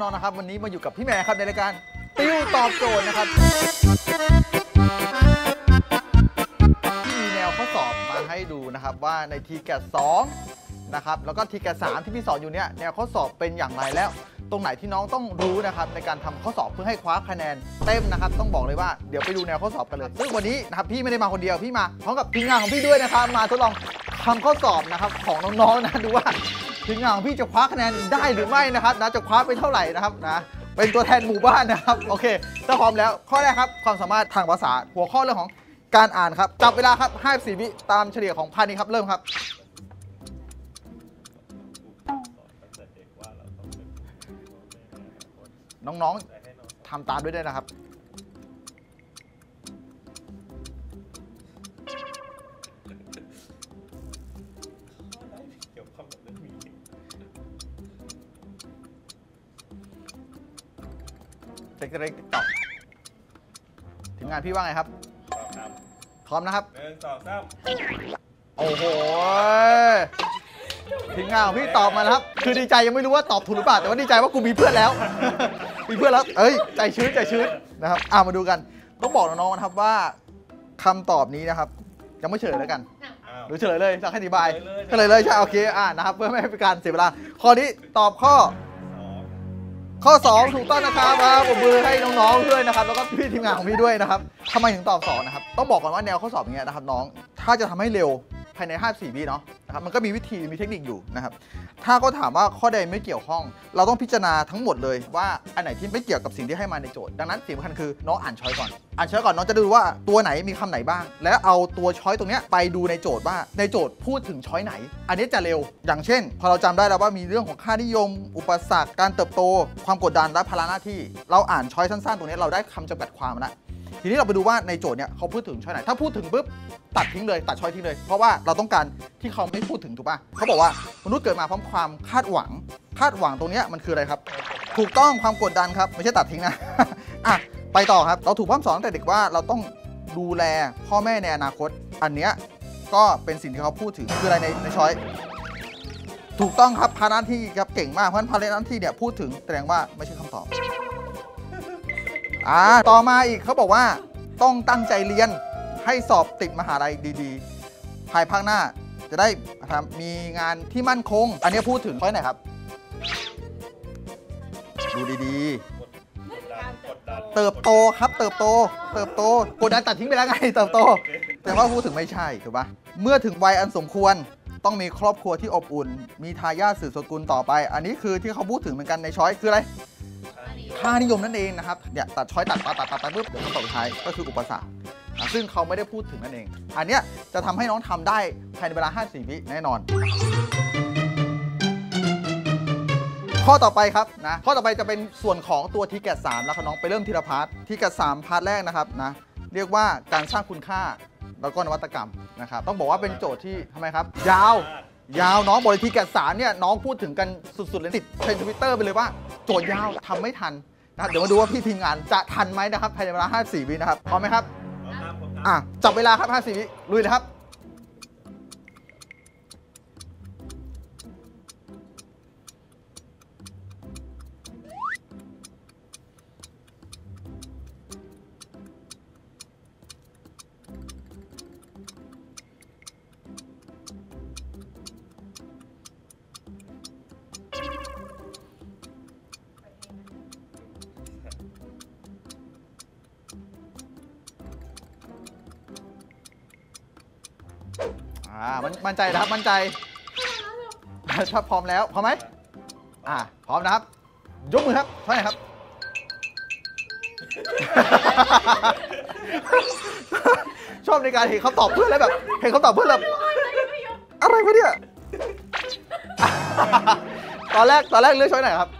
น้องๆนะครับวันนี้มาอยู่กับพี่แม่ครับในรายการติวตอบโจทย์นะครับที่มีแนวข้อสอบมาให้ดูนะครับว่าในทีแกส2นะครับแล้วก็ทีแกส3ที่พี่สอนอยู่เนี่ยแนวข้อสอบเป็นอย่างไรแล้วตรงไหนที่น้องต้องรู้นะครับในการทำข้อสอบเพื่อให้คว้าคะแนนเต็มนะครับต้องบอกเลยว่าเดี๋ยวไปดูแนวข้อสอบกันเลยซึ่งวันนี้นะครับพี่ไม่ได้มาคนเดียวพี่มาพร้อมกับทีมงานของพี่ด้วยนะครับมาทดลองทำข้อสอบนะครับของน้องๆนะดูว่าทีมงานของพี่จะคว้าคะแนนได้หรือไม่นะครับนะจะคว้าไปเท่าไหร่นะครับนะเป็นตัวแทนหมู่บ้านนะครับโอเคถ้าพร้อมแล้วข้อแรกครับความสามารถทางภาษาหัวข้อเรื่องของการอ่านครับจับเวลาครับ54 วิตามเฉลี่ยของพันนี้ครับเริ่มครับน้องๆทำตามด้วยนะครับเล็กๆติ๊กต็อกทีมงานพี่ว่าไงครับพร้อมนะครับ1 2 3โอ้โหทีมงานของพี่ตอบมาแล้วครับคือดีใจยังไม่รู้ว่าตอบถูกหรือเปล่าแต่ว่าดีใจว่ากูมีเพื่อนแล้วมีเพื่อนแล้วใจชื้นนะครับมาดูกันต้องบอกน้องๆนะครับว่าคำตอบนี้นะครับยังไม่เฉลยแล้วกันหรือเฉลยเลยสักอธิบายเฉลยเลยใช่โอเคนะครับเพื่อไม่ให้เป็นการเสียเวลาข้อนี้ตอบข้อ2ถูกต้องนะครับผมมือให้น้องๆด้วยนะครับแล้วก็พี่ทีมงานของพี่ด้วยนะครับทำไมถึงตอบ2นะครับต้องบอกก่อนว่าแนวข้อสอบอย่างเงี้ยนะครับน้องถ้าจะทำให้เร็วภายใน54 วิเนาะนะครับมันก็มีวิธีมีเทคนิคอยู่นะครับถ้าเขาถามว่าข้อใดไม่เกี่ยวข้องเราต้องพิจารณาทั้งหมดเลยว่าอันไหนที่ไม่เกี่ยวกับสิ่งที่ให้มาในโจทย์ดังนั้นสิ่งสำคัญคือน้องอ่านช้อยก่อนน้องจะดูว่าตัวไหนมีคำไหนบ้างแล้วเอาตัวช้อยตรงนี้ไปดูในโจทย์ว่าในโจทย์พูดถึงช้อยไหนอันนี้จะเร็วอย่างเช่นพอเราจำได้แล้วว่ามีเรื่องของค่านิยมอุปสรรคการเติบโตความกดดันและภาระหน้าที่เราอ่านช้อยสั้นๆตรงนี้เราได้คำจำกัดความแล้วทีนี้เราไปดูว่าในโจทย์เนี่ยเขาพูดถึงช้อยไหนถ้าพูดถึงปุ๊บตัดทิ้งเลยตัดช้อยทิ้งเลยเพราะว่าเราต้องการที่เขาไม่พูดถึงถูกป่ะเขาบอกว่ามนุษย์เกิดมาพร้อมความคาดหวังตรงนี้มันคืออะไรครับถูกต้องความกดดันครับไม่ใช่ตัดทิ้งนะ ไปต่อครับเราถูกพร่ำสอนตั้งแต่เด็กว่าเราต้องดูแลพ่อแม่ในอนาคตอันเนี้ยก็เป็นสิ่งที่เขาพูดถึงคืออะไรในช้อยถูกต้องครับภาระหน้าที่ครับเก่งมากเพราะฉะนั้นภาระหน้าที่เนี่ยพูดถึงแสดงว่าไม่ใช่คำตอบต่อมาอีกเขาบอกว่าต้องตั้งใจเรียนให้สอบติดมหาลัยดีๆภายภาคหน้าจะได้มีงานที่มั่นคงอันนี้พูดถึงข้อไหนครับดูดีๆเติบโตครับเติบโตกดดันตัดทิ้งไปแล้วไงเติบโตแต่ว่าพูดถึงไม่ใช่ถูกปะเมื่อถึงวัยอันสมควรต้องมีครอบครัวที่อบอุ่นมีทายาทสืบสกุลต่อไปอันนี้คือที่เขาพูดถึงเหมือนกันในช้อยคืออะไรค่านิยมนั่นเองนะครับเนี่ยตัดช้อยตัดปุ๊บเดี๋ยวคำตอบสุดท้ายก็คืออุปสรรคซึ่งเขาไม่ได้พูดถึงนั่นเองอันเนี้ยจะทำให้น้องทำได้ภายในเวลา54 วิแน่นอนข้อต่อไปครับนะข้อต่อไปจะเป็นส่วนของตัวทีแกส3แล้วครับน้องไปเริ่มทีละพาร์ททีแกส3พาร์ทแรกนะครับนะเรียกว่าการสร้างคุณค่าแล้วก็นวัตกรรมนะครับต้องบอกว่าเป็นโจทย์ที่ทำไมครับยาวน้องบอกเลยทีแกส3เนี่ยน้องพูดถึงกันสุดๆเลยติดเทรนด์ Twitter ไปเลยว่าโจทย์ยาวทำไม่ทันนะเดี๋ยวมาดูว่าพี่ทีมงานจะทันไหมนะครับภายในเวลา54 วินะครับพร้อมไหมครับจับเวลาครับ54 วิลุยเลยครับมั่นใจนะครับมั่นใจถ้าพร้อมแล้วพร้อมไหมพร้อมนะครับยกมือครับเท่าไหร่ครับชอบในการเห็นเขาตอบเพื่อนแล้วแบบเห็นเขาตอบเพื่อนแบบอะไรวะเนี่ยตอนแรกเลือกช้อยไหนครับ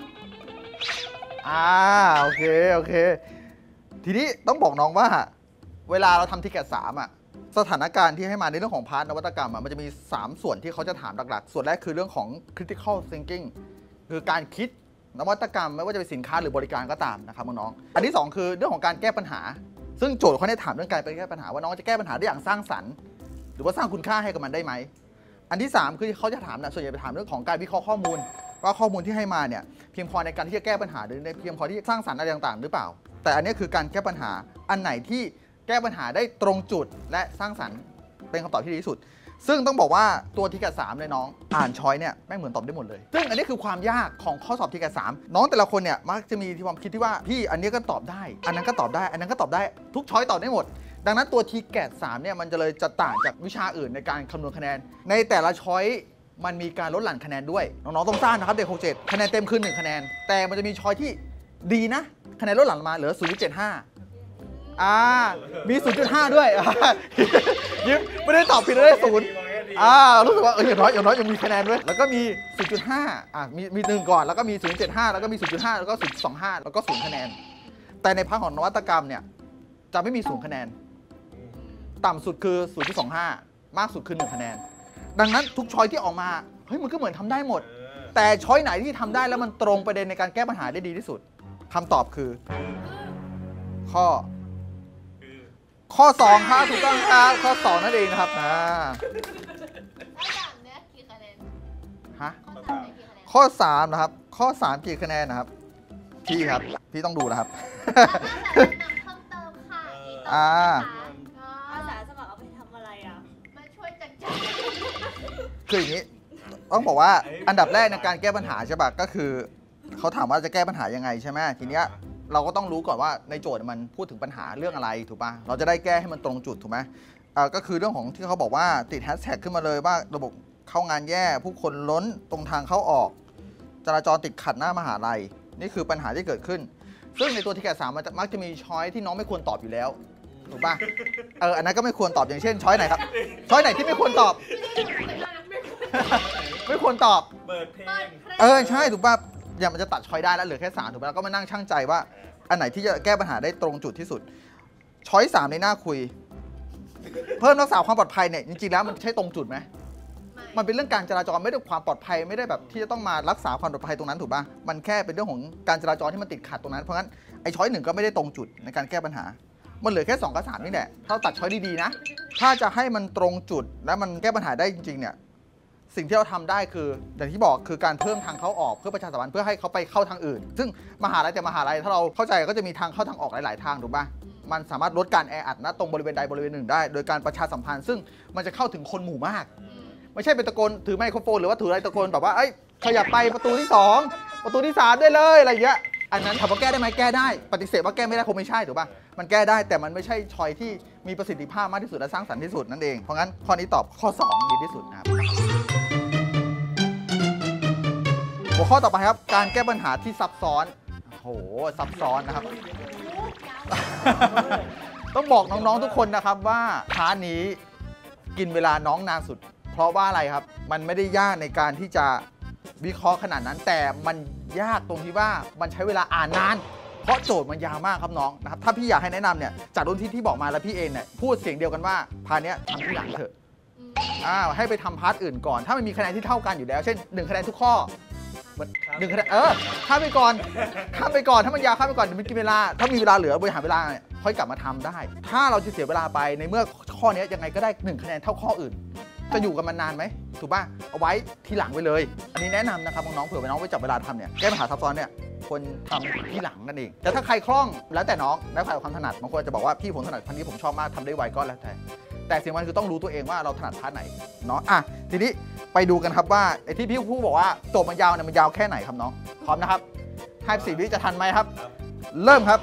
โอเคทีนี้ต้องบอกน้องว่าเวลาเราทำทีแกส3สถานการณ์ที่ให้มาในเรื่องของพาร์ทนวัตกรรมมันจะมี3ส่วนที่เขาจะถามหลักๆส่วนแรกคือเรื่องของ critical thinking คือการคิดนวัตกรรมไม่ว่าจะเป็นสินค้าหรือบริการก็ตามนะครับน้องๆอันที่2คือเรื่องของการแก้ปัญหาซึ่งโจทย์เขาได้ถามเรื่องการไปแก้ปัญหาว่าน้องจะแก้ปัญหาได้อย่างสร้างสรรค์หรือว่าสร้างคุณค่าให้กับมันได้ไหมอันที่3คือเขาจะถามส่วนใหญ่ไปถามเรื่องของการวิเคราะห์ข้อมูลว่าข้อมูลที่ให้มาเนี่ยเพียงพอในการที่จะแก้ปัญหาหรือเพียงพอที่จะสร้างสรรค์อะไรต่างๆหรือเปล่าแต่อันนี้คือการแก้ปัญหาอันไหนที่แก้ปัญหาได้ตรงจุดและสร้างสรรค์เป็นคำตอบที่ดีที่สุดซึ่งต้องบอกว่าตัวทีแกะ3เลยน้องอ่านช้อยเนี่ยแม่งเหมือนตอบได้หมดเลยซึ่งอันนี้คือความยากของข้อสอบทีแกะ3น้องแต่ละคนเนี่ยมักจะมีความคิดที่ว่าพี่อันนี้ก็ตอบได้อันนั้นก็ตอบได้อันนั้นก็ตอบได้ทุกช้อยตอบได้หมดดังนั้นตัวทีแกะ3เนี่ยมันจะเลยจะต่างจากวิชาอื่นในการคำนวณคะแนนในแต่ละช้อยมันมีการลดหลั่นคะแนนด้วยน้องๆต้องทราบนะครับเด็ก67คะแนนเต็มคือ1คะแนนแต่มันจะมีช้อยที่ดีนะคะแนนลดหลั่นมาเหลือ 0.75มี 0.5 ด้วยยิ้มไม่ได้ตอบผิดได้0รู้สึกว่าอย่างน้อยยังมีคะแนนด้วยแล้วก็มี 0.5 มี1ก่อนแล้วก็มี 0.75 แล้วก็มี 0.5 แล้วก็ 0.25 แล้วก็0คะแนนแต่ในภาคของนวัตกรรมเนี่ยจะไม่มี0คะแนนต่ำสุดคือ 0.25 มากสุดคือ1คะแนนดังนั้นทุกช้อยที่ออกมาเฮ้ยมันก็เหมือนทำได้หมดแต่ช้อยไหนที่ทำได้แล้วมันตรงประเด็นในการแก้ปัญหาได้ดีที่สุดคำตอบคือข้อ2ครับถูกต้องครับข้อ2นั่นเองนะครับข้อ3นะครับข้อ3กี่คะแนนนะครับพี่ครับพี่ต้องดูนะครับคำเติมค่ะอาสาสมัครเอาไปทำอะไรอ่ะมาช่วยจัดการคืออย่างนี้ต้องบอกว่าอันดับแรกในการแก้ปัญหาใช่ป่ะก็คือเขาถามว่าจะแก้ปัญหายังไงใช่ไหมทีเนี้ยเราก็ต้องรู้ก่อนว่าในโจทย์มันพูดถึงปัญหาเรื่องอะไรถูกป่ะเราจะได้แก้ให้มันตรงจุดถูกไหมก็คือเรื่องของที่เขาบอกว่าติดแฮชแท็กขึ้นมาเลยว่าระบบเข้างานแย่ผู้คนล้นตรงทางเข้าออกจราจรติดขัดหน้ามหาลัยนี่คือปัญหาที่เกิดขึ้นซึ่งในตัวทีแกะ3มันมักจะมีช้อยที่น้องไม่ควรตอบอยู่แล้วถูกป่ะอันนั้นก็ไม่ควรตอบอย่างเช่นช้อยไหนครับช้อยไหนที่ไม่ควรตอบไม่ควรตอบเปิดเพลงใช่ถูกป่ะอย่างมันจะตัดช้อยได้แล้วเหลือแค่3ถูกป่ะแล้วก็มานั่งชั่งใจว่าอันไหนที่จะแก้ปัญหาได้ตรงจุดที่สุดช้อย3ในหน้าคุยเพิ่มรักษาความปลอดภัยเนี่ยจริงๆแล้วมันใช่ตรงจุดไหมมันเป็นเรื่องการจราจรไม่ได้ความปลอดภัยไม่ได้แบบที่จะต้องมารักษาความปลอดภัยตรงนั้นถูกป่ะมันแค่เป็นเรื่องของการจราจรที่มันติดขัดตรงนั้นเพราะงั้นไอ้ช้อย1ก็ไม่ได้ตรงจุดในการแก้ปัญหามันเหลือแค่2กับ3นี่แหละถ้าตัดช้อยดีๆนะถ้าจะให้มันตรงจุดและมันแก้ปัญหาได้จริงๆเนี่ยสิ่งที่เราทำได้คืออย่างที่บอกคือการเพิ่มทางเข้าออกเพื่อประชาสัมพันธ์เพื่อให้เขาไปเข้าทางอื่นซึ่งมหาลัยถ้าเราเข้าใจก็จะมีทางเข้าทางออกหลายๆทางถูกป่ะมันสามารถลดการแออัดนะตรงบริเวณใดบริเวณหนึ่งได้โดยการประชาสัมพันธ์ซึ่งมันจะเข้าถึงคนหมู่มากไม่ใช่เป็นตะโกนถือไมโครโฟนหรือว่าถืออะไรตะโกนแบบว่าขยับไปประตูที่2ประตูที่3ได้เลยอะไรอย่างเงี้ยอันนั้นถามว่าแก้ได้ไหมแก้ได้ปฏิเสธว่าแก้ไม่ได้คงไม่ใช่ถูกป่ะมันแก้ได้แต่มันไม่ใช่ช้อยที่มีประสิทธิภาพมากที่สุดและสร้างสรรค์ที่สุดนั่นเองเพราะงั้นข้อนี้ตอบข้อ2ดีที่สุดนะครับหัวข้อต่อไปครับการแก้ปัญหาที่ซับซ้อนโหซับซ้อนนะครับ ต้องบอกน้องๆทุกคนนะครับว่าพาร์ทนี้กินเวลาน้องนานสุดเพราะว่าอะไรครับมันไม่ได้ยากในการที่จะวิเคราะห์ขนาดนั้นแต่มันยากตรงที่ว่ามันใช้เวลาอ่านนานเพราะโจทย์มันยาวมากครับน้องนะครับถ้าพี่อยากให้แนะนำเนี่ยจากรุ่นที่บอกมาแล้วพี่เองเนี่ยพูดเสียงเดียวกันว่าพาร์ทนี้ทำที่หลังเถอะให้ไปทำพาร์ทอื่นก่อนถ้ามันมีคะแนนที่เท่ากันอยู่แล้วเช่น1คะแนนทุกข้อ1คะแนนข้ามไปก่อนถ้ามันยาวข้ามไปก่อนเดี๋ยวมันกินเวลาถ้ามีเวลาเหลือบริหารเวลาเนี่ยค่อยกลับมาทำได้ถ้าเราจะเสียเวลาไปในเมื่อข้อนี้ยังไงก็ได้1คะแนนเท่าข้ออื่นจะอยู่กันมานานไหมถูกป่ะเอาไว้ทีหลังไปเลยอันนี้แนะนำนะครับน้องๆเผื่อน้องไปจับเวลาทำเนี่ยแก้ปัญหาซับซ้อนเนี่ยควรทำที่หลังนั่นเองแต่ถ้าใครคล่องแล้วแต่น้องแล้วใครความถนัดบางคนจะบอกว่าพี่ผมถนัดพันนี้ผมชอบมากทำได้ไวก็แล้วแต่สิ่งมันคือต้องรู้ตัวเองว่าเราถนัดพาร์ทไหนเนาะทีนี้ไปดูกันครับว่าไอ้ที่พี่ผู้บอกว่าโจทย์มันยาวเนี่ยมันยาวแค่ไหนครับน้องพร้อมนะครับ54 วิจะทันไหมครับเริ่มครับ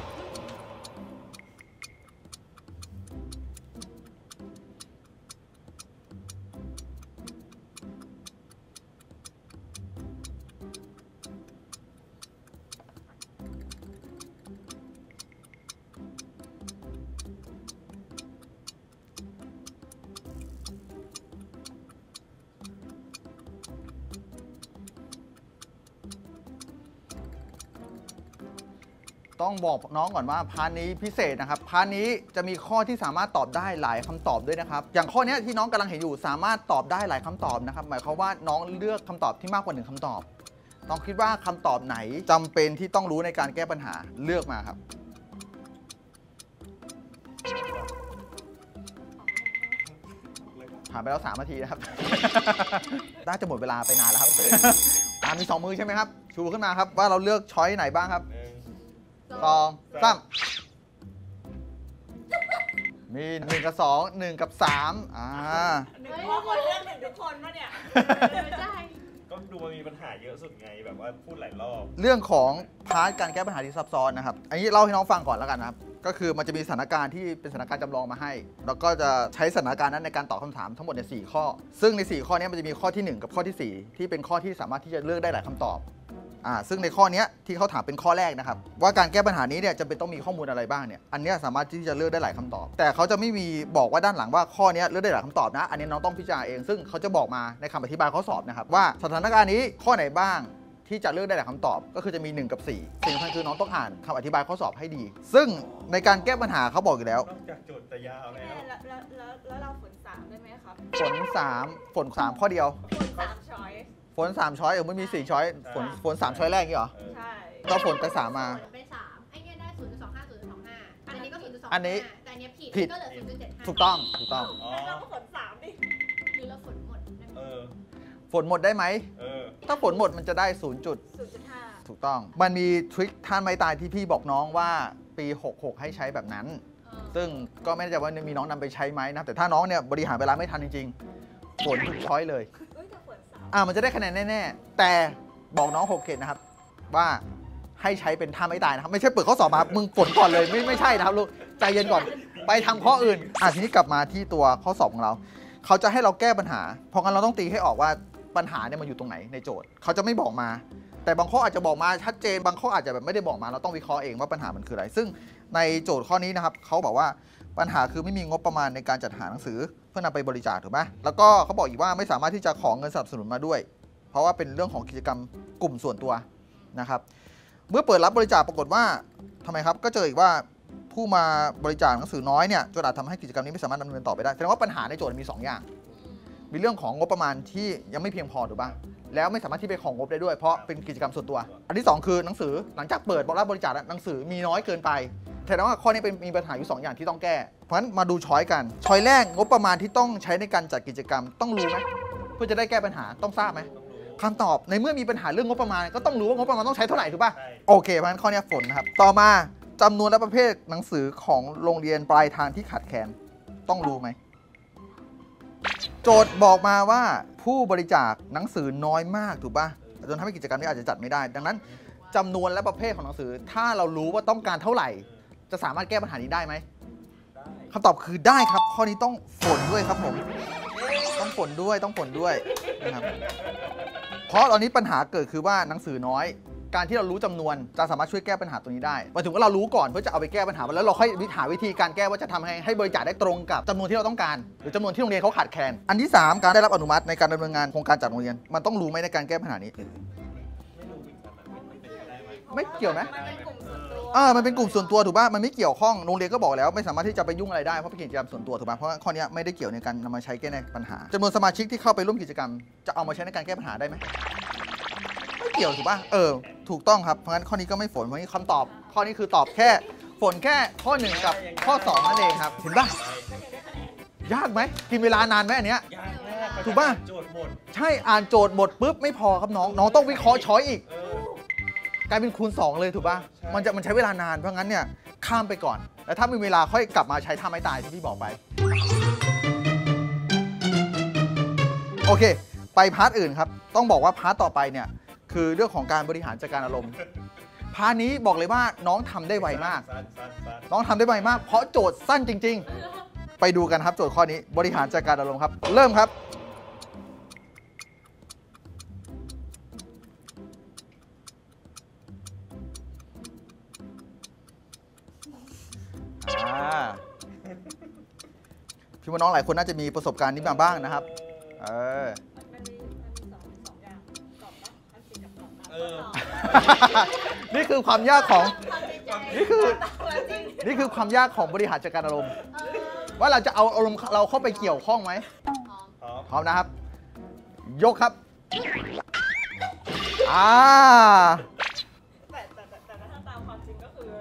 ต้องบอกน้องก่อนว่าพาร์ทนี้พิเศษนะครับพาร์ทนี้จะมีข้อที่สามารถตอบได้หลายคำตอบด้วยนะครับอย่างข้อนี้ที่น้องกำลังเห็นอยู่สามารถตอบได้หลายคำตอบนะครับหมายความว่าน้องเลือกคำตอบที่มากกว่า1คำตอบน้องคิดว่าคำตอบไหนจำเป็นที่ต้องรู้ในการแก้ปัญหาเลือกมาครับผ่านไปแล้ว3 นาทีนะครับน่าจะหมดเวลาไปนานแล้วครับมี2มือใช่ไหมครับชูขึ้นมาครับว่าเราเลือกช้อยไหนบ้างครับสอง 2 3มี1กับ2 1กับ3 หนึ่งทุกคนเรื่องหนึ่งทุกคนปะเนี่ยไม่ใช่ก็ดูมันมีปัญหาเยอะสุดไงแบบว่าพูดหลายรอบเรื่องของพาร์ทการแก้ปัญหาที่ซับซ้อนนะครับอันนี้เล่าให้น้องฟังก่อนแล้วกันนะครับก็คือมันจะมีสถานการณ์ที่เป็นสถานการณ์จำลองมาให้แล้วก็จะใช้สถานการณ์นั้นในการตอบคำถามทั้งหมดใน4ข้อซึ่งใน4ข้อนี้มันจะมีข้อที่1กับข้อที่4ที่เป็นข้อที่สามารถที่จะเลือกได้หลายคำตอบซึ่งในข้อนี้ที่เขาถามเป็นข้อแรกนะครับว่าการแก้ปัญหานี้เนี่ยจะเป็นต้องมีข้อมูลอะไรบ้างเนี่ยอันนี้สามารถที่จะเลือกได้หลายคำตอบแต่เขาจะไม่มีบอกว่าด้านหลังว่าข้อนี้เลือกได้หลายคำตอบนะอันนี้น้องต้องพิจารณาเองซึ่งเขาจะบอกมาในคำอธิบายข้อสอบนะครับว่าสถานการณ์นี้ข้อไหนบ้างที่จะเลือกได้หลายคำตอบก็คือจะมี1กับ4สิ่งสำคัญคือน้องต้องอ่านคำอธิบายข้อสอบให้ดีซึ่งในการแก้ปัญหาเขาบอกอยู่แล้วนอกจากโจทย์จะยาวแล้วแล้วเราฝน3ได้ไหมครับฝน3ข้อเดียวฝน3ช้อยฝน3ช้อยมันมี4ช้อยฝน3ช้อยแรกนี่เหรอใช่ก็ฝนแต่3มาไป3ไอ้เนี่ยได้ 0.25 0.25 อันนี้ก็ 0.25 อันนี้แต่อันเนี้ยผิดผิดก็เหลือ 0.75 ถูกต้องงั้นเราก็ฝน3ดิหรือเราฝนหมดได้ไหมเออฝนหมดได้ไหมเออถ้าฝนหมดมันจะได้0จุด 0.5 ถูกต้องมันมีทริคท่านไม้ตายที่พี่บอกน้องว่าปี 66 ให้ใช้แบบนั้น ซึ่งก็ไม่แน่ใจว่ามีน้องนำไปใช้ไหมนะแต่ถ้าน้องเนี่ยบริหารเวลาไม่ทันจริงๆฝนทุกช้อยเลยเฮ้ยแต่ฝน3 มันจะได้คะแนนแน่ๆแต่บอกน้อง6เขตนะครับว่าให้ใช้เป็นท่าไม่ตายนะครับไม่ใช่เปิดข้อสอบมามึงฝนก่อนเลยไม่ใช่นะครับลูกใจเย็นก่อนไปทำข้ออื่นทีนี้กลับมาที่ตัวข้อสอบของเราเขาจะให้เราแก้ปัญหาเพราะงั้นเราต้องตีให้ออกว่าปัญหาเนี่ยมันอยู่ตรงไหนในโจทย์เขาจะไม่บอกมาแต่บางข้ออาจจะบอกมาชัดเจนบางข้ออาจจะแบบไม่ได้บอกมาเราต้องวิเคราะห์เองว่าปัญหามันคืออะไรซึ่งในโจทย์ข้อนี้นะครับเขาบอกว่าปัญหาคือไม่มีงบประมาณในการจัดหาหนังสือเพื่อนำไปบริจาคถูกไหมแล้วก็เขาบอกอีกว่าไม่สามารถที่จะขอเงินสนับสนุนมาด้วยเพราะว่าเป็นเรื่องของกิจกรรมกลุ่มส่วนตัวนะครับเมื่อเปิดรับบริจาคปรากฏว่าทำไมครับก็เจออีกว่าผู้มาบริจาคหนังสือน้อยเนี่ยจนอาจทำให้กิจกรรมนี้ไม่สามารถดำเนินต่อไปได้แสดงว่าปัญหาในโจทย์มี2อย่างมีเรื่องของงบประมาณที่ยังไม่เพียงพอถูกป่ะแล้วไม่สามารถที่ไปของงบได้ด้วยเพราะเป็นกิจกรรมส่วนตัวอันที่2คือหนังสือหลังจากเปิดรับบริจาคหนังสือมีน้อยเกินไปแสดงว่าข้อนี้มีปัญหาอยู่2อย่างที่ต้องแก้เพราะฉะนั้นมาดูช้อยกันช้อยแรกงบประมาณที่ต้องใช้ในการจัดกิจกรรมต้องรู้ไหมเพื่อจะได้แก้ปัญหาต้องทราบไหมคำตอบในเมื่อมีปัญหาเรื่องงบประมาณก็ต้องรู้ว่างบประมาณต้องใช้เท่าไหร่ถูกป่ะโอเคเพราะฉะนั้นข้อนี้ฝนนะครับต่อมาจำนวนและประเภทหนังสือของโรงเรียนปลายทางที่ขาดแคลนต้องรู้ไหมโจทย์บอกมาว่าผู้บริจาคหนังสือน้อยมากถูกป่ะจนทำให้กิจกรรมนี้อาจจะจัดไม่ได้ดังนั้นจำนวนและประเภทของหนังสือถ้าเรารู้ว่าต้องการเท่าไหร่จะสามารถแก้ปัญหานี้ได้ไหมคำตอบคือได้ครับข้อนี้ต้องฝนด้วยครับผมต้องฝนด้วยนะครับเพราะตอนนี้ปัญหาเกิดคือว่าหนังสือน้อยการที่เรารู้จำนวนจะสามารถช่วยแก้ปัญหาตัวนี้ได้หมายถึงว่าเรารู้ก่อนเพื่อจะเอาไปแก้ปัญหาแล้วเราค่อยหาวิธีการแก้ว่าจะทำให้บริจาคได้ตรงกับจำนวนที่เราต้องการหรือจำนวนที่โรงเรียนเขาขาดแคลนอันที่3การได้รับอนุมัติในการดำเนินงานโครงการจัดโรงเรียนมันต้องรู้ไหมในการแก้ปัญหานี้ไม่เกี่ยวไหมมันเป็นกลุ่มส่วนตัวถูกป่ะมันไม่เกี่ยวข้องโรงเรียนก็บอกแล้วไม่สามารถที่จะไปยุ่งอะไรได้เพราะเป็นกิจกรรมส่วนตัวถูกป่ะเพราะข้อนี้ไม่ได้เกี่ยวในการนำมาใช้แก้ปัญหาจำนวนสมาชิกที่เข้าไปร่วมกิจกรรมจะเอามาใช้ในการแก้ปัญหาได้ไหมไม่เกี่ยวถูกป่ะถูกต้องครับเพราะงั้นข้อนี้ก็ไม่ฝนเพราะนี้คำตอบข้อนี้คือตอบแค่ฝนแค่ข้อ1กับข้อ2นั่นเองครับเห็นป่ะยากไหมกินเวลานานไหมอันเนี้ยยากมากถูกป่ะโจทย์หมดใช่อ่านโจทย์หมดปุ๊บไม่พอครับน้องต้องวิเคราะห์ช้อยอีกกลายเป็นคูณ2เลยถูกป่ะมันใช้เวลานานเพราะงั้นเนี่ยข้ามไปก่อนแล้วถ้ามีเวลาค่อยกลับมาใช้ท่าไม้ตายที่พี่บอกไปโอเคไปพาร์ทอื่นครับต้องบอกว่าพาร์ทต่อไปเนี่ยคือเรื่องของการบริหารจัดการอารมณ์พาร์ทนี้บอกเลยว่าน้องทำได้ไวมากน้องทำได้ไวมากเพราะโจทย์สั้นจริงๆไปดูกันครับโจทย์ข้อนี้บริหารจัดการอารมณ์ครับเริ่มครับพี่ว่าน้องหลายคนน่าจะมีประสบการณ์นี้มาบ้างนะครับมันมีสองอย่างกล่องนะอันสีกับกล่องนะนี่คือความยากของ นี่คือจริงนี่คือความยากของบริหารจัดการอารมณ์ว่าเราจะเอาอารมณ์เราเข้าไปเกี่ยวข้องไหมพร้อมนะครับยกครับแต่ถ้าตามความจริงก็คือ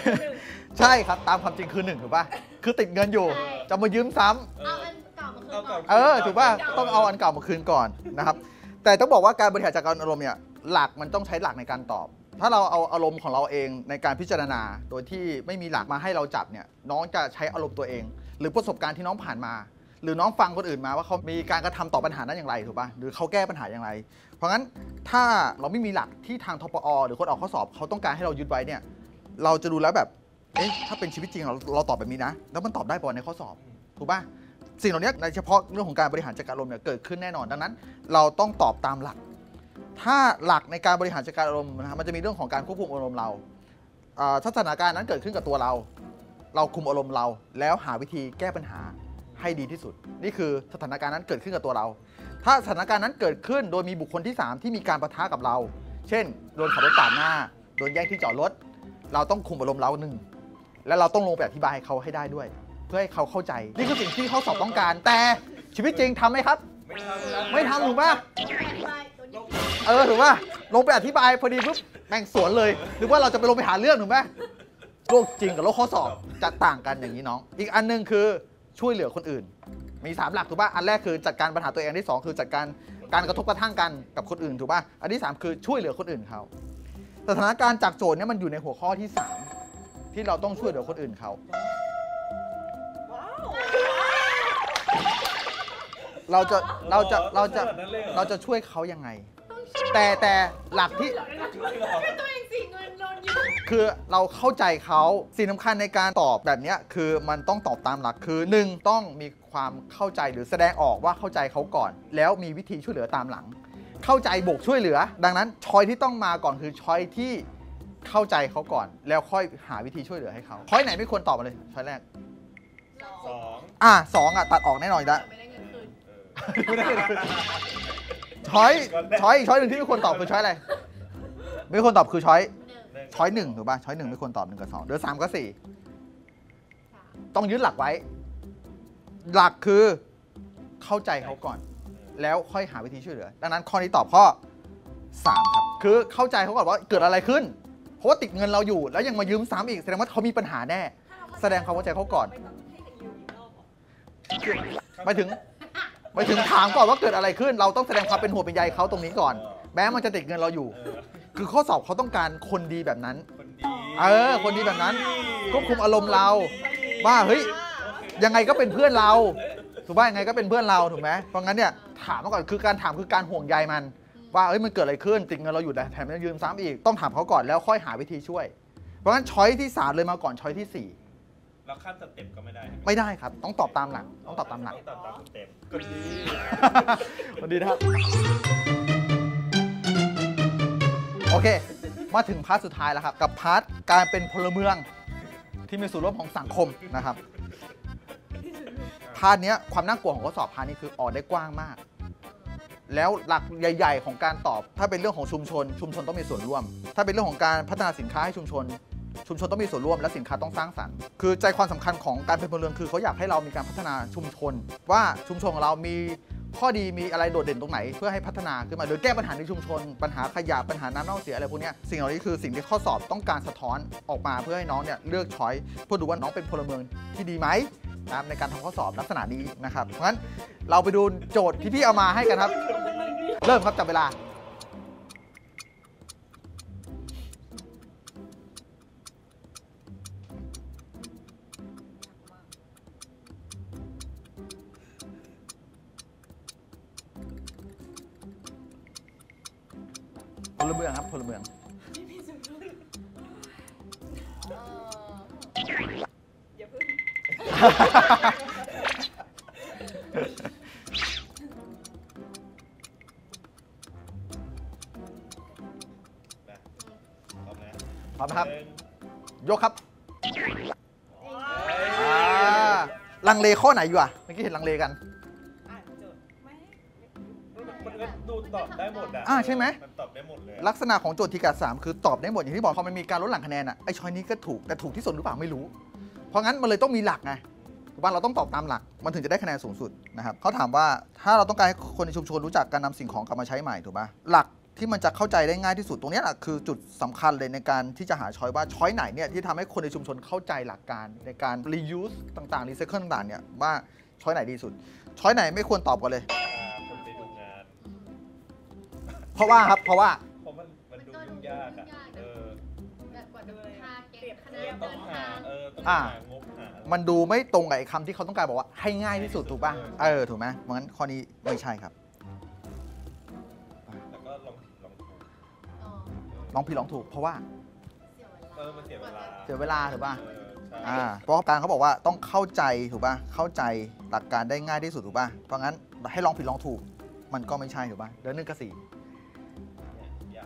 ใช่ครับตามความจริงคือ1ถูกป่ะคือติดเงินอยู่จะมายืมซ้ำเอาอันเก่ามาคืนก่อนถูกป่ะต้องเอาอันเก่ามาคืนก่อนนะครับแต่ต้องบอกว่าการบริหารจัดการอารมณ์เนี่ยหลักมันต้องใช้หลักในการตอบ ถ้าเราเอาอารมณ์ของเราเองในการพิจารณาโดยที่ไม่มีหลักมาให้เราจับเนี่ยน้องจะใช้อารมณ์ตัวเอง หรือประสบการณ์ที่น้องผ่านมา หรือน้องฟังคนอื่นมาว่าเขามีการกระทำต่อปัญหานั้นอย่างไรถูกป่ะหรือเขาแก้ปัญหาอย่างไร เพราะงั้นถ้าเราไม่มีหลักที่ทางทปอหรือคนออกข้อสอบเขาต้องการให้เรายึดไว้เนี่ยเราจะดูแล้วแบบถ้าเป็นชีวิตจริงเราตอบแบบนี้นะแล้วมันตอบได้ป่ะในข้อสอบถูกป่ะสิ่งเหล่านี้ในเฉพาะเรื่องของการบริหารจัดการอารมณ์เนี่ยเกิดขึ้นแน่นอนดังนั้น เราต้องตอบตามหลัก ถ้าหลักในการบริหารจัดการอารมณ์นะครับมันจะมีเรื่องของการควบคุมอารมณ์เราถ้าสถานการณ์นั้นเกิดขึ้นกับตัวเราคุมอารมณ์เราแล้วหาวิธีแก้ปัญหาให้ดีที่สุดนี่คือสถานการณ์นั้นเกิดขึ้นกับตัวเรา ถ้าสถานการณ์นั้นเกิดขึ้นโดยมีบุคคลที่ 3 ที่มีการปะทะกับเรา เช่นโดนขับรถปาดหน้าโดนแย่งที่จอดรถเราต้องคุมอารมณ์เราหนึ่งและเราต้องลงไปอธิบายให้เขาให้ได้ด้วย เพื่อให้เขาเข้าใจนี่คือสิ่งที่ข้อสอบต้องการแต่ชีวิตจริงทำไหมครับไม่ทำถูกป่ะถูกป่ะลงไปอธิบายพอดีปุ๊บแม่งสวนเลยหรือว่าเราจะไปลงไปหาเรื่องถูกไหมโลกจริงกับโลกข้อสอบจะต่างกันอย่างนี้น้องอีกอันนึงคือช่วยเหลือคนอื่นมี3หลักถูกป่ะอันแรกคือจัดการปัญหาตัวเองอันที่2คือจัดการกระทบกระทั่งกันกับคนอื่นถูกป่ะอันที่3คือช่วยเหลือคนอื่นเขาสถานการณ์จากโจทย์นี้มันอยู่ในหัวข้อที่3ที่เราต้องช่วยเหลือคนอื่นเขาเราจะช่วยเขายังไงแต่หลักที่ตัวเองสิเงินโดนยืมคือเราเข้าใจเขาสิ่งสำคัญในการตอบแบบนี้คือมันต้องตอบตามหลักคือ1ต้องมีความเข้าใจหรือแสดงออกว่าเข้าใจเขาก่อนแล้วมีวิธีช่วยเหลือตามหลังเข้าใจบวกช่วยเหลือดังนั้นช้อยที่ต้องมาก่อนคือช้อยที่เข้าใจเขาก่อนแล้วค่อยหาวิธีช่วยเหลือให้เขาช้อยไหนไม่ควรตอบมาเลยช้อยแรก2ตัดออกแน่นอนแล้วไม่ได้เงินคืนช้อยหนึ่งที่ไม่ควรตอบคือช้อยอะไรไม่ควรตอบคือช้อยหนึ่งถูกป่ะช้อยหนึ่งไม่ควรตอบ1 กับ 2เดี๋ยว3 กับ 4ต้องยึดหลักไว้หลักคือเข้าใจเขาก่อนแล้วค่อยหาวิธีช่วยเหลือดังนั้นข้อนี้ตอบข้อ3ครับคือเข้าใจเขาก่อนว่าเกิดอะไรขึ้นเพราะว่าติดเงินเราอยู่แล้วยังมายืมซ้ำอีกแสดงว่าเขามีปัญหาแน่แสดงความเข้าใจเขาก่อนไม่ถึงถามก่อนว่าเกิดอะไรขึ้นเราต้องแสดงความเป็นห่วงเป็นใยเขาตรงนี้ก่อนแม้มันจะติดเงินเราอยู่คือข้อสอบเขาต้องการคนดีแบบนั้นคนดีแบบนั้นควบคุมอารมณ์เราว่าเฮ้ยยังไงก็เป็นเพื่อนเราถูกป่ะยังไงก็เป็นเพื่อนเราถูกไหมเพราะงั้นเนี่ยถามมาก่อนคือการถามคือการห่วงใยมันว่ามันเกิดอะไรขึ้นติดเงินเราอยู่แถมยังยืมซ้ำอีกต้องถามเขาก่อนแล้วค่อยหาวิธีช่วยเพราะงั้นช้อยที่3เลยมาก่อนช้อยที่4 แล้วขั้นสเต็ปก็ไม่ได้ไม่ได้ครับต้องตอบตามหลักต้องตอบตามหลักต้องตอบตามสเต็ปก็ดีสวัสดีนะครับโอเคมาถึงพาร์ทสุดท้ายแล้วครับกับพาร์ทการเป็นพลเมืองที่มีส่วนร่วมของสังคมนะครับพาร์ทนี้ความน่ากลัวของข้อสอบพาร์ทนี้คือออกได้กว้างมากแล้วหลักใหญ่ๆของการตอบถ้าเป็นเรื่องของชุมชนต้องมีส่วนร่วมถ้าเป็นเรื่องของการพัฒนาสินค้าให้ชุมชนต้องมีส่วนร่วมและสินค้าต้องสร้างสรรค์คือใจความสำคัญของการเป็นพลเมืองคือเขาอยากให้เรามีการพัฒนาชุมชนว่าชุมชนของเรามีข้อดีมีอะไรโดดเด่นตรงไหนเพื่อให้พัฒนาขึ้นมาหรือแก้ปัญหาในชุมชนปัญหาขยะปัญหาน้ำเน่าเสียอะไรพวกนี้สิ่งเหล่านี้คือสิ่งที่ข้อสอบต้องการสะท้อนออกมาเพื่อให้น้องเนี่ยเลือกช้อยเพื่อดูว่าน้องเป็นพลเมืองที่ดีไหมในการทำข้อสอบลักษณะนี้นะครับเพราะฉะนั้นเราไปดูโจทย์ที่พี่เอามาให้กันครับเริ่มครับจับเวลาพลเมืองครับพลเมืองอย่าพึ่งพร้อมนะครับยกครับลังเลข้อไหนอยู่อ่ะเมื่อกี้เห็นลังเลกันมันก็ดูตอบได้หมดใช่ไหมมันตอบได้หมดเลยลักษณะของโจทย์ทีกัด3คือตอบได้หมดอย่างที่บอกพอมันมีการลดหลั่งคะแนนอ่ะไอช้อยนี้ก็ถูกแต่ถูกที่สุดหรือเปล่าไม่รู้เพราะงั้นมันเลยต้องมีหลักไงถูกป่ะเราต้องตอบตามหลักมันถึงจะได้คะแนนสูงสุดนะครับเขาถามว่าถ้าเราต้องการให้คนในชุมชนรู้จักการนำสิ่งของกลับมาใช้ใหม่ถูกป่ะหลักที่มันจะเข้าใจได้ง่ายที่สุดตรงนี้แหละคือจุดสำคัญเลยในการที่จะหาช้อยว่าช้อยไหนเนี่ยที่ทำให้คนในชุมชนเข้าใจหลักการในการ reuse ต่างๆ recycle ต่างๆเนี่ยว่าช้อยไหนดีสุดช้อยไหนไม่ควรตอบก่อนเลยคนไปดูงานเพราะว่าครับเพราะว่าเพราะมันดูยุ่งยากอ่ะแบบกว่าจะพาเก็บคะแนนต้เดิองนหาทางต้องหางบหามันดูไม่ตรงกับไอ้คำที่เขาต้องการบอกว่าให้ง่ายที่สุดถูกป่ะถูกไหมเพราะงั้นข้อนี้ไม่ใช่ครับแล้วก็ลองผิดลองถูกลองผิดลองถูกเพราะว่ามันเสียเวลาเสียเวลาถูกป่ะใช่เพราะการเขาบอกว่าต้องเข้าใจถูกป่ะเข้าใจหลักการได้ง่ายที่สุดถูกป่ะเพราะงั้นให้ลองผิดลองถูกมันก็ไม่ใช่ถูกป่ะเดือน1 กับ 4 อย่าง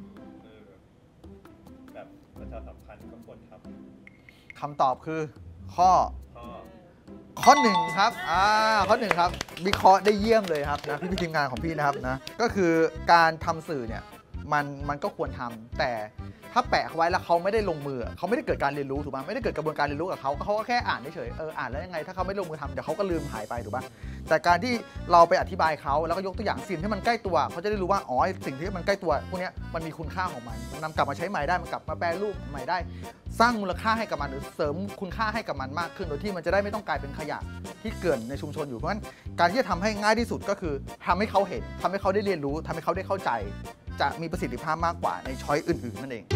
แบบประชาสัมพันธ์ก็ควรทคำตอบคือข้อำข้อ 1 ครับข้อ 1 ครับวิเคราะห์ได้เยี่ยมเลยครับนะพี่ทีมงานของพี่นะครับนะก็คือการทำสื่อเนี่ยมันก็ควรทำแต่ถ้าแปะเขาไว้แล้วเขาไม่ได้ลงมือเขาไม่ได้เกิดการเรียนรู้ถูกป่ะไม่ได้เกิดกระบวนการเรียนรู้กับเขาก็แค่อ่านเฉยอ่านแล้วยังไงถ้าเขาไม่ลงมือทำเดี๋ยวเขาก็ลืมหายไปถูกป่ะแต่การที่เราไปอธิบายเขาแล้วก็ยกตัวอย่างสิ่งที่มันใกล้ตัวเขาจะได้รู้ว่าอ๋อสิ่งที่มันใกล้ตัวพวกนี้มันมีคุณค่าของมันนำกลับมาใช้ใหม่ได้มันกลับมาแปรรูปใหม่ได้ สร้างมูลค่าให้กับมันหรือเสริมคุณค่าให้กับมันมากขึ้นโดยที่มันจะได้ไม่ต้องกลายเป็นขยะที่เกลื่อนในชุมชนอยู่เพราะฉะนั้นการที่จะทำให้ง่ายที่สุดก็คือทำให้เขาเห็นทำให้เขาได้เรียนรู้ทำให้เขาได้เข้าใจจะมีประสิทธิภาพมากกว่าในช้อยอื่นๆนั่นเอง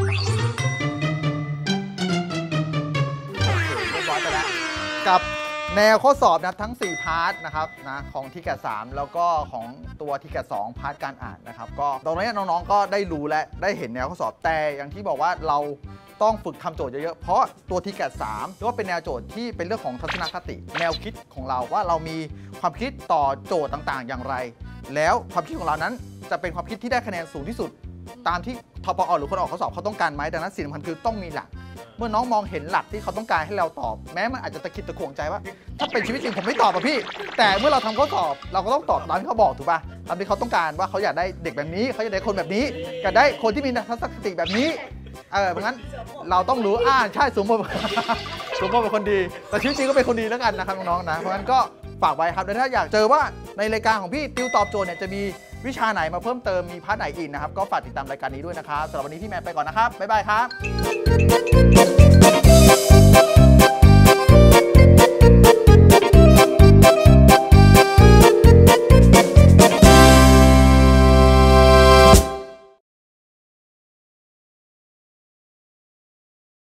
เรียบร้อยไปแล้วกับแนวข้อสอบนะทั้ง4พาร์ทนะครับนะของทีแก3แล้วก็ของตัวทีแก2พาร์ทการอ่านนะครับก็ตรงนี้น้องๆก็ได้รู้และได้เห็นแนวข้อสอบแต่อย่างที่บอกว่าเราต้องฝึกทำโจทย์เยอะๆเพราะตัวทีแก3ถือว่าเป็นแนวโจทย์ที่เป็นเรื่องของทัศนคติแนวคิดของเราว่าเรามีความคิดต่อโจทย์ต่างๆอย่างไรแล้วความคิดของเรานั้นจะเป็นความคิดที่ได้คะแนนสูงที่สุดตามที่ทปอหรือคนออกข้อสอบเขาต้องการไหมดังนั้นสิ่งสำคัญคือต้องมีหลักเมื่อน้องมองเห็นหลักที่เขาต้องการให้เราตอบแม้มันอาจจะตะขิดตะขวงใจว่าถ้าเป็นชีวิตจริงผมไม่ตอบอะพี่แต่เมื่อเราทำข้อสอบเราก็ต้องตอบตามที่เขาบอกถูกป่ะตามที่เขาต้องการว่าเขาอยากได้เด็กแบบนี้เขาอยากได้คนแบบนี้อยากได้คนที่มีทัศนคติแบบนี้เพราะงั้นเราต้องรู้ใช่สมมติสมมติเป็นคนดีแต่ชีวิตจริงก็เป็นคนดีแล้วกันนะครับน้องๆนะเพราะงั้นก็ฝากไว้ครับแล้วถ้าอยากเจอว่าในรายการของพี่ติวตอบโจทย์เนี่ยจะมีวิชาไหนมาเพิ่มเติมมีพาร์ทไหนอีกนะครับก็ฝากติดตามรายการนี้ด้วยนะครับสำหรับวันนี้พี่แมนไปก่อนนะครับบ๊ายบายครับ